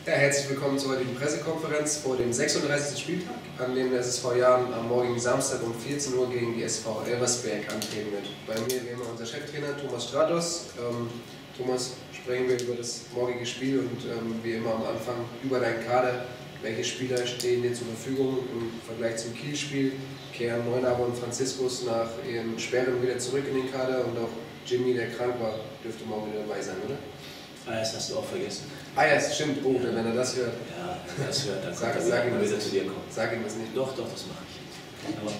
Ja, herzlich willkommen zur heutigen Pressekonferenz vor dem 36. Spieltag, an dem der SSV Jahn am morgigen Samstag um 14 Uhr gegen die SV Elversberg antreten wird. Bei mir wie immer unser Cheftrainer Thomas Stratos. Thomas, sprechen wir über das morgige Spiel und wie immer am Anfang über deinen Kader. Welche Spieler stehen dir zur Verfügung im Vergleich zum Kiel-Spiel? Kehren Neunaber und Franziskus nach ihren Sperren wieder zurück in den Kader und auch Jimmy, der krank war, dürfte morgen wieder dabei sein, oder? Ah, das hast du auch vergessen. Ah ja, das stimmt. Oh, wenn er das hört. Ja, wenn er das hört, dann sag kann ihm er wieder zu dir kommen. Sag ihm das nicht. Doch, das mache ich. Aber,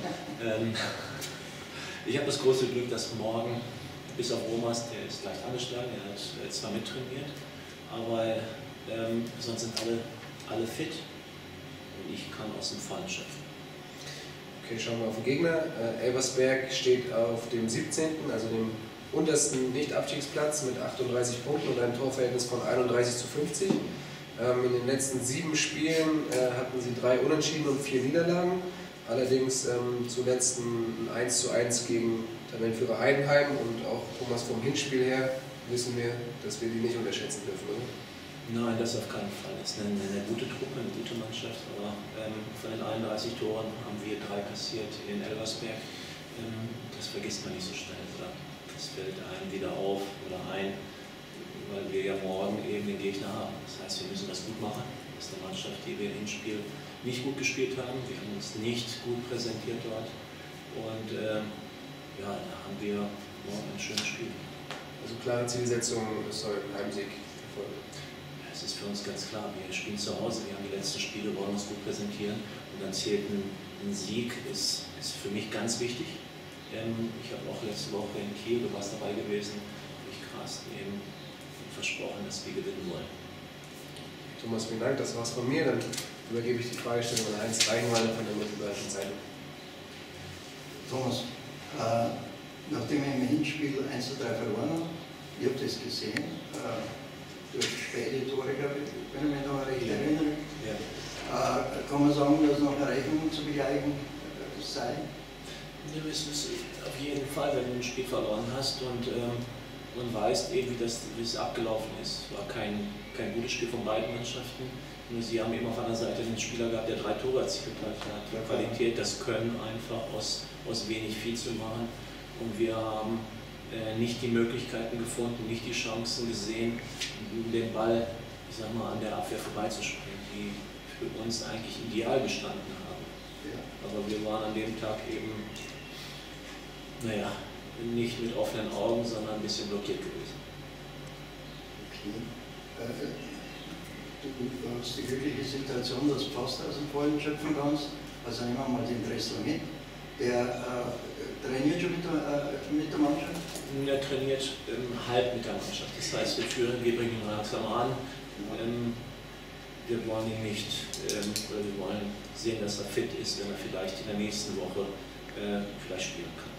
ich habe das große Glück, dass morgen, bis auf Romas, der ist leicht angeschlagen, er hat zwar mittrainiert, aber sonst sind alle fit und ich kann aus dem Fallen schöpfen. Okay, schauen wir auf den Gegner. Elversberg steht auf dem 17., also dem untersten Nicht-Abstiegsplatz mit 38 Punkten und einem Torverhältnis von 31:50. In den letzten 7 Spielen hatten sie 3 Unentschieden und 4 Niederlagen. Allerdings zuletzt ein 1:1 gegen Tabellenführer Heidenheim, und auch Thomas vom Hinspiel her wissen wir, dass wir die nicht unterschätzen dürfen, oder? Nein, das auf keinen Fall. Es ist eine gute Truppe, eine gute Mannschaft, aber von den 31 Toren haben wir 3 kassiert in Elversberg. Das vergisst man nicht so schnell, oder? Das fällt einem wieder auf oder ein, weil wir ja morgen eben den Gegner haben. Das heißt, wir müssen das gut machen. Das ist eine Mannschaft, die wir im Hinspiel nicht gut gespielt haben. Wir haben uns nicht gut präsentiert dort. Und ja, da haben wir morgen ein schönes Spiel. Also klare Zielsetzung, es soll ein Heimsieg erfolgen. Es ist für uns ganz klar, wir spielen zu Hause, wir haben die letzten Spiele, wollen uns gut präsentieren, und dann zählt ein Sieg, ist für mich ganz wichtig. Ich habe auch letzte Woche in Kiel, du warst dabei gewesen, durch Carsten eben versprochen, dass wir gewinnen wollen. Thomas, vielen Dank, das war's von mir. Dann übergebe ich die Fragestellung an Heinz Reichenwalder von der Mittelbayerischen Zeitung. Thomas, nachdem wir im Hinspiel 1:3 verloren haben, ihr habt das gesehen, durch späte Tore, glaube ich, wenn ich mich noch recht erinnere, ja. Kann man sagen, dass noch eine Rechnung zu begleichen sei? Ja, es ist auf jeden Fall, wenn du ein Spiel verloren hast und weißt eben, wie es abgelaufen ist. Es war kein gutes Spiel von beiden Mannschaften. Nur sie haben immer von der Seite einen Spieler gehabt, der 3 Tore erzielt hat. Der hat die Qualität, das Können einfach aus wenig viel zu machen. Und wir haben nicht die Möglichkeiten gefunden, nicht die Chancen gesehen, den Ball, ich sag mal, an der Abwehr vorbeizuspielen, die für uns eigentlich ideal gestanden haben. Ja. Aber wir waren an dem Tag eben, naja, nicht mit offenen Augen, sondern ein bisschen blockiert gewesen. Okay. Du hast die glückliche Situation, dass du fast aus dem Vollen schöpfen kannst. Also nehmen wir mal den Dressler mit. Der trainiert schon mit der Mannschaft? Er trainiert halb mit der Mannschaft. Das heißt, wir bringen ihn langsam an. Wir wollen ihn nicht, oder wir wollen sehen, dass er fit ist, wenn er vielleicht in der nächsten Woche vielleicht spielen kann.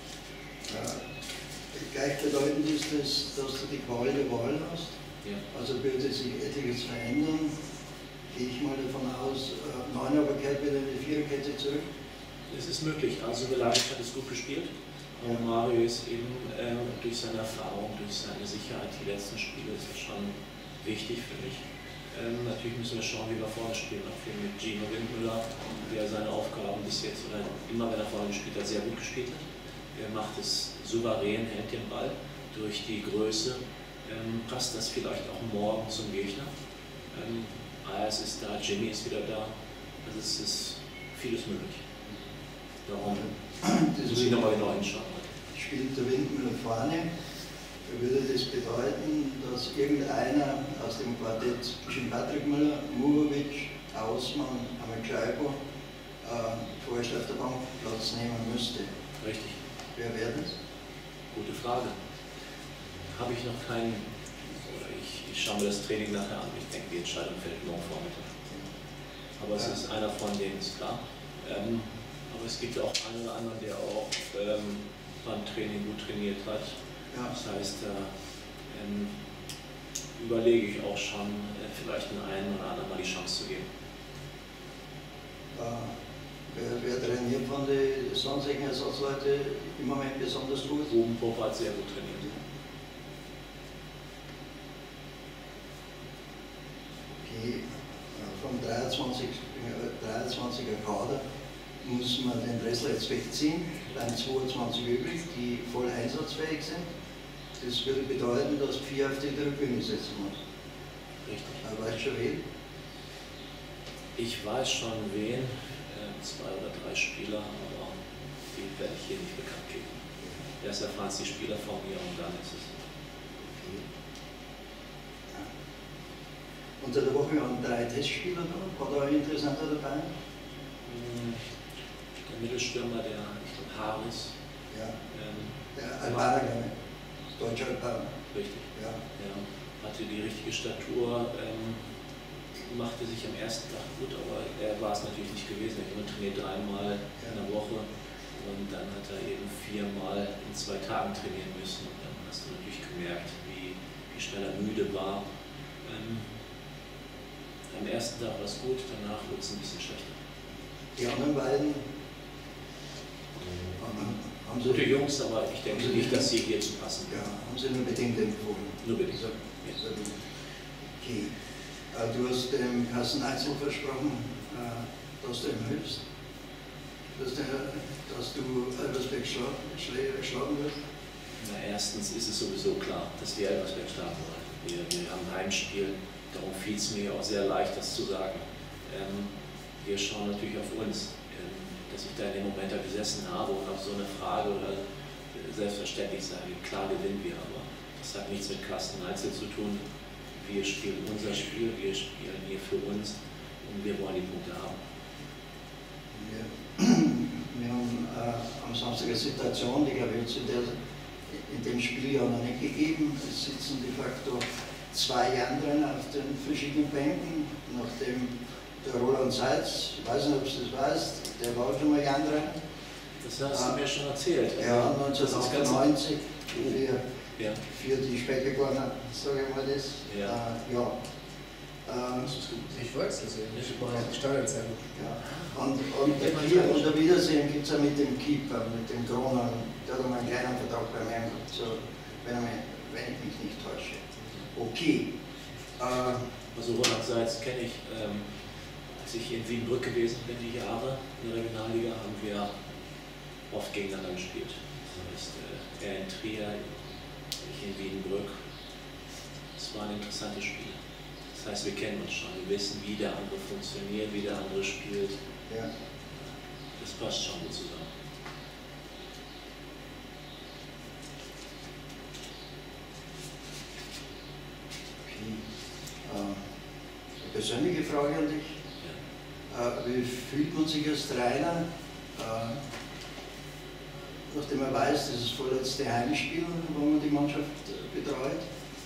Gleichbedeutend ist es, dass du die Qual der Wahl hast. Ja. Also würde sich etliches verändern. Gehe ich mal davon aus, Neunaber kehrt wieder in die Viererkette zurück. Es ist möglich. Also Velaric hat es gut gespielt. Und Mario ist eben durch seine Erfahrung, durch seine Sicherheit, die letzten Spiele ist das schon wichtig für mich. Natürlich müssen wir schauen, wie wir vorne spielen. Auch viel mit Gino Windmüller, der seine Aufgaben bis jetzt, oder immer wenn er vorne gespielt hat, sehr gut gespielt hat. Er macht es souverän, hält den Ball durch die Größe. Passt das vielleicht auch morgen zum Gegner? AS ist da, Jimmy ist wieder da. Also es ist vieles möglich. Darum muss ich nochmal genau hinschauen. Spielt der Windmüller vorne, würde das bedeuten, dass irgendeiner aus dem Quartett zwischen Patrick Müller, Murovic, Hausmann, Amacaibo vorerst auf der Bank Platz nehmen müsste? Richtig. Wer wäre das? Gute Frage. Habe ich noch keinen, oder ich schaue mir das Training nachher an. Ich denke, die Entscheidung fällt morgen Vormittag. Aber es ist einer von denen, ist klar. Aber es gibt auch einen oder anderen, der auch beim Training gut trainiert hat. Ja. Das heißt, überlege ich auch schon, vielleicht den einen oder anderen mal die Chance zu geben. Wer trainiert von den sonstigen Ersatzleuten im Moment besonders gut? Ruben Pope hat sehr gut trainiert. Okay. vom 23er Kader muss man den Dressler jetzt wegziehen, bleiben 22 übrig, die voll einsatzfähig sind. Das würde bedeuten, dass 4 auf die Tribüne setzen muss. Richtig. Aber weißt du schon wen? Ich weiß schon wen, 2 oder 3 Spieler, aber die werde ich hier nicht bekannt geben. Erst erfahren die Spieler von mir und dann ist es. Ja. Unter der Woche waren 3 Testspieler da. War da ein interessanter dabei? Der Mittelstürmer, der, ich glaube, Harris. Ja. Der Albaner, glaube ich. Deutscher Albaner. Richtig. Ja. Ja. Hatte die richtige Statur, machte sich am ersten Tag gut, aber er war es natürlich nicht gewesen. Er trainiert 3-mal in der Woche und dann hat er eben 4-mal in 2 Tagen trainieren müssen. Und dann hast du natürlich gemerkt, wie schnell er müde war. Am ersten Tag war es gut, danach wurde es ein bisschen schlechter. Die anderen beiden haben sie. Gute Jungs, aber ich denke nicht, dass sie hierzu passen. Ja, haben sie nur bedingt empfohlen. Nur bedingt. So, okay. Du hast dem Carsten Eitzel versprochen, dass du ihm hilfst, dass du Elversberg schlagen wirst. Na, erstens ist es sowieso klar, dass wir Elversberg schlagen wollen. Wir haben ein Heimspiel, darum fiel es mir auch sehr leicht, das zu sagen. Wir schauen natürlich auf uns. Dass ich da in dem Moment da gesessen habe und auf so eine Frage oder selbstverständlich sage, klar gewinnen wir, aber das hat nichts mit Carsten Eitzel zu tun. Wir spielen unser Spiel, wir spielen hier für uns und wir wollen die Punkte haben. Wir haben am Samstag eine Situation, die glaube ich in dem Spiel ja noch nicht gegeben. Es sitzen de facto 2 anderen auf den verschiedenen Bänken, nachdem der Roland Seitz, ich weiß nicht, ob du das weißt, der war schon mal Jandrein. Das hast du mir schon erzählt. Ja, 1998 ja. für die Speckecorner, sage ich mal das. Ja. Ich weiß das ja, ich mache die Steuerzeichen. Ja. Und der Wiedersehen gibt es ja mit dem Keeper, mit dem Kroner, der hat mal einen kleinen Vertrag bei mir gehabt, so, wenn ich mich nicht täusche. Okay. Also Roland Seitz kenne ich. Als ich in Wienbrück gewesen bin, die Jahre in der Regionalliga, haben wir oft gegeneinander gespielt. Das heißt, er in Trier, ich in Wienbrück. Es war ein interessantes Spiel. Das heißt, wir kennen uns schon, wir wissen, wie der andere funktioniert, wie der andere spielt. Ja. Das passt schon gut zusammen. Okay. Persönliche Frage an dich. Wie fühlt man sich als Trainer, nachdem man weiß, das ist das vorletzte Heimspiel, wo man die Mannschaft betreut?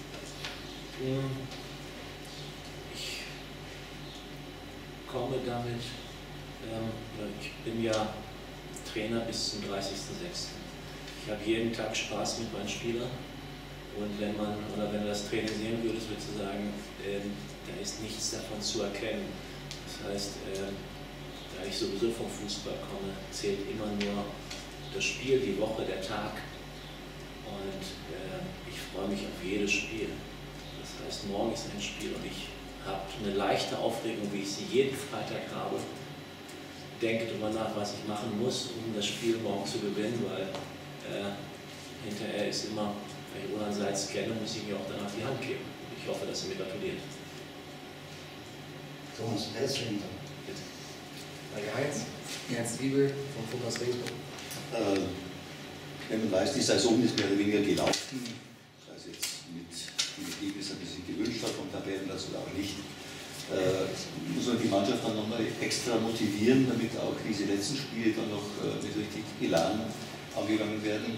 Ich komme damit, ich bin ja Trainer bis zum 30.06. Ich habe jeden Tag Spaß mit meinen Spielern und wenn du das Training sehen würdest, würdest du sagen, da ist nichts davon zu erkennen. Das heißt, da ich sowieso vom Fußball komme, zählt immer nur das Spiel, die Woche, der Tag. Und ich freue mich auf jedes Spiel. Das heißt, morgen ist ein Spiel und ich habe eine leichte Aufregung, wie ich sie jeden Freitag habe. Denke darüber nach, was ich machen muss, um das Spiel morgen zu gewinnen, weil hinterher ist immer, wenn ich Roland Seitz kenne, muss ich mir auch danach die Hand geben. Ich hoffe, dass er mir gratuliert. Thomas, herzlichen Dank. Bitte. Frage 1, Ernst Wiebel vom Funkhaus Regensburg. Wenn man weiß, die Saison ist mehr oder weniger gelaufen, also jetzt mit dem Ergebnis, das sich gewünscht hat vom Tabellenplatz oder auch nicht, muss man die Mannschaft dann nochmal extra motivieren, damit auch diese letzten Spiele dann noch mit richtig Elan angegangen werden?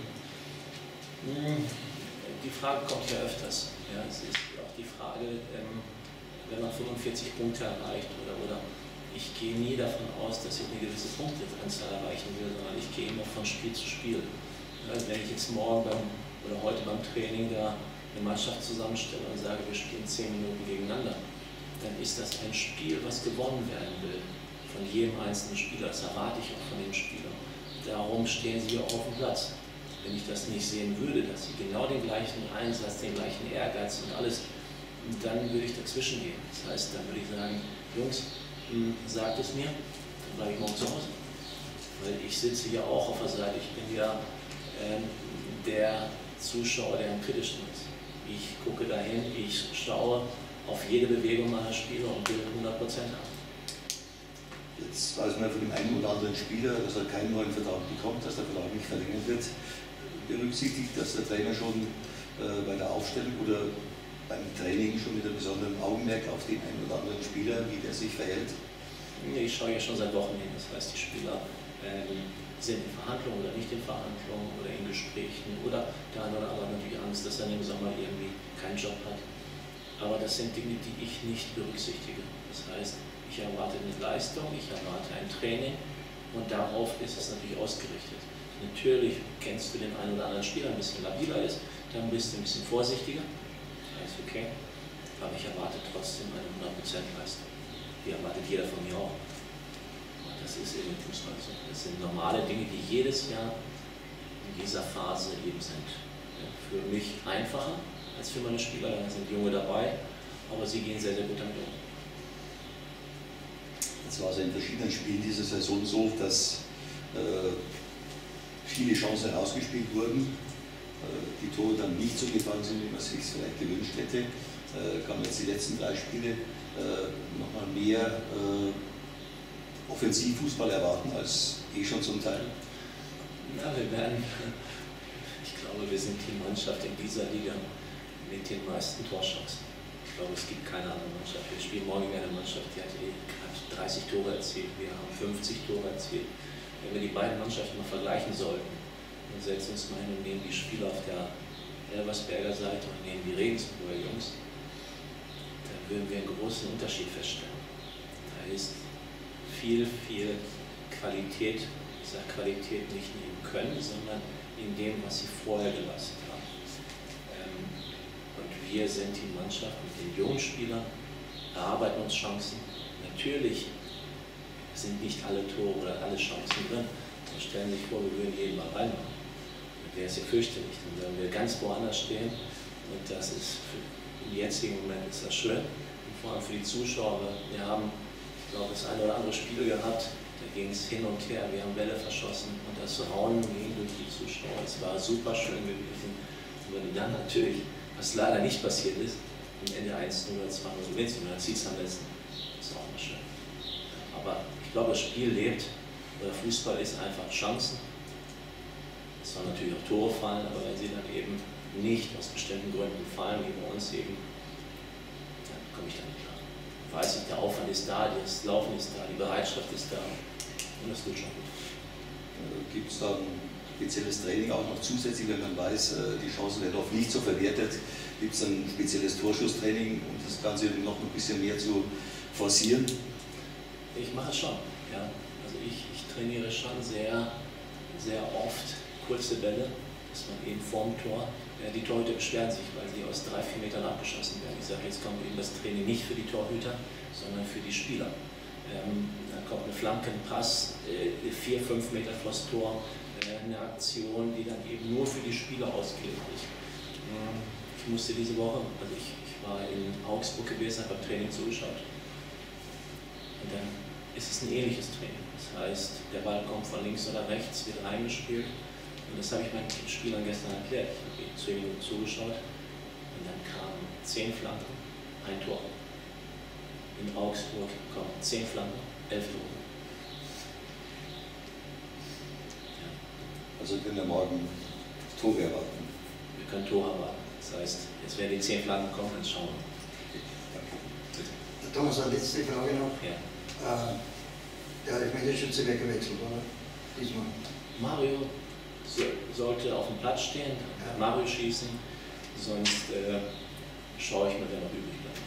Die Frage kommt ja öfters. Ja, es ist auch die Frage, wenn man 45 Punkte erreicht oder ich gehe nie davon aus, dass ich eine gewisse Punkteanzahl erreichen will, sondern ich gehe immer von Spiel zu Spiel. Also wenn ich jetzt morgen oder heute beim Training da eine Mannschaft zusammenstelle und sage, wir spielen 10 Minuten gegeneinander, dann ist das ein Spiel, was gewonnen werden will von jedem einzelnen Spieler. Das erwarte ich auch von den Spielern. Darum stehen sie auch auf dem Platz. Wenn ich das nicht sehen würde, dass sie genau den gleichen Einsatz, den gleichen Ehrgeiz und alles dann würde ich dazwischen gehen. Das heißt, dann würde ich sagen, Jungs, sagt es mir, dann bleibe ich morgen zu Hause. Weil ich sitze ja auch auf der Seite, ich bin ja der Zuschauer, der am kritischsten ist. Ich gucke dahin, ich schaue auf jede Bewegung meiner Spieler und will 100% haben. Jetzt weiß man von dem einen oder anderen Spieler, dass er keinen neuen Vertrag bekommt, dass der Vertrag nicht verlängert wird. Berücksichtigt, dass der Trainer schon bei der Aufstellung oder beim Training schon mit einem besonderen Augenmerk auf den einen oder anderen Spieler, wie der sich verhält? Ich schaue ja schon seit Wochen hin, das heißt, die Spieler sind in Verhandlungen oder nicht in Verhandlungen oder in Gesprächen oder der eine oder andere hat natürlich Angst, dass er im Sommer irgendwie keinen Job hat. Aber das sind Dinge, die ich nicht berücksichtige. Das heißt, ich erwarte eine Leistung, ich erwarte ein Training und darauf ist es natürlich ausgerichtet. Natürlich kennst du den einen oder anderen Spieler, ein bisschen labiler ist, dann bist du ein bisschen vorsichtiger. Das ist okay, aber ich erwarte trotzdem eine 100% Leistung. Die erwartet jeder von mir auch. Und das ist eben Fußball so. Das sind normale Dinge, die jedes Jahr in dieser Phase eben sind. Ja, für mich einfacher als für meine Spieler, da sind Junge dabei, aber sie gehen sehr, sehr gut damit um. Jetzt war es in verschiedenen Spielen dieser Saison so, dass viele Chancen herausgespielt wurden, die Tore dann nicht so gefallen sind, wie man es sich vielleicht gewünscht hätte. Kann man jetzt die letzten 3 Spiele nochmal mehr Offensivfußball erwarten als schon zum Teil? Ja, ich glaube, wir sind die Mannschaft in dieser Liga mit den meisten Torchancen. Ich glaube, es gibt keine andere Mannschaft. Wir spielen morgen eine Mannschaft, die hat 30 Tore erzielt, wir haben 50 Tore erzielt. Wenn wir die beiden Mannschaften mal vergleichen sollten, dann setzen wir uns mal hin und nehmen die Spieler auf der Elversberger Seite und nehmen die Regensburger Jungs, dann würden wir einen großen Unterschied feststellen. Da ist viel Qualität, ich sage Qualität nicht in dem Können, sondern in dem, was sie vorher geleistet haben. Und wir sind die Mannschaft mit den jungen Spielern, erarbeiten uns Chancen. Natürlich sind nicht alle Tore oder alle Chancen drin. Und stellen sich vor, wir würden jeden Mal reinmachen. Dann wäre es ja fürchterlich. Dann würden wir ganz woanders stehen. Und das ist im jetzigen Moment ist das schön. Und vor allem für die Zuschauer. Wir haben, ich glaube, das eine oder andere Spiel gehabt. Da ging es hin und her. Wir haben Bälle verschossen. Und das Raunen ging durch die Zuschauer. Es war super schön gewesen. Und wenn du dann natürlich, was leider nicht passiert ist, am Ende 1-0 oder 2-0 gewinnst und dann ziehst du am besten. Das ist auch immer schön. Aber ich glaube, das Spiel lebt, oder Fußball ist einfach Chancen. Es sollen natürlich auch Tore fallen, aber wenn sie dann eben nicht aus bestimmten Gründen fallen, wie bei uns eben, dann komme ich da nicht klar. Weiß ich, der Aufwand ist da, das Laufen ist da, die Bereitschaft ist da und das tut schon gut. Gibt es dann spezielles Training auch noch zusätzlich, wenn man weiß, die Chancen werden oft nicht so verwertet? Gibt es ein spezielles Torschusstraining, um das Ganze noch ein bisschen mehr zu forcieren? Ich mache es schon, ja. Also ich trainiere schon sehr oft kurze Bälle, dass man eben vorm Tor, die Torhüter beschweren sich, weil sie aus 3-4 Metern abgeschossen werden. Ich sage, jetzt kommt eben das Training nicht für die Torhüter, sondern für die Spieler. Da kommt eine Flanke, ein Pass, 4-5 Meter vor das Tor, eine Aktion, die dann eben nur für die Spieler ausgelegt ist. Ich musste diese Woche, also ich war in Augsburg gewesen, habe beim Training zugeschaut. Und dann ist es ein ähnliches Training. Das heißt, der Ball kommt von links oder rechts, wird reingespielt. Und das habe ich meinen Spielern gestern erklärt. Ich habe 10 Minuten zugeschaut und dann kamen 10 Flanken, ein Tor. In Augsburg kommen 10 Flanken, 11 Tore. Ja. Also können wir morgen Tore erwarten? Wir können Tore erwarten. Das heißt, jetzt werden die 10 Flanken kommen, jetzt schauen wir. Thomas, eine letzte Frage noch. Ja. Der Elfmeterschütze wird gewechselt, oder? Diesmal. Mario sollte auf dem Platz stehen, ja. Mario schießen, sonst schaue ich mir, wer noch übrig bleibt.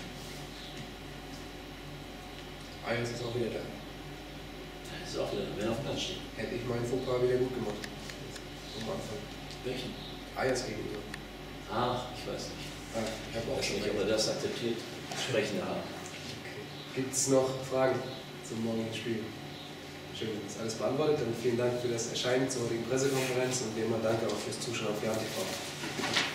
Ayers ist auch wieder da. Da ist auch wieder, wer auf dem Platz steht. Hätte ich meinen Fauxpas wieder gut gemacht. Am Anfang. Welchen? Ayers gegenüber. Ach, ich weiß nicht. Ich habe auch schon nicht, aber das akzeptiert. Sprechende Art. Okay. Gibt es noch Fragen zum morgigen Spiel? Schön, wenn das alles beantwortet. Dann vielen Dank für das Erscheinen zur heutigen Pressekonferenz und wie immer danke auch fürs Zuschauen auf Jan TV.